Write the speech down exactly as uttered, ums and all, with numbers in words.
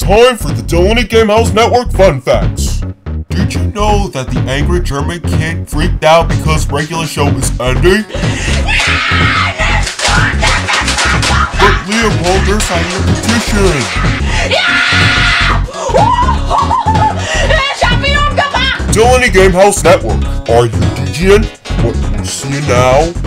time for the Dillony Gamehouse Network Fun Facts. Did you know that the angry German kid freaked out because regular show is ending? But Leopold, they're signing a petition. Dillony Gamehouse Network. Are you D G N? What you see now?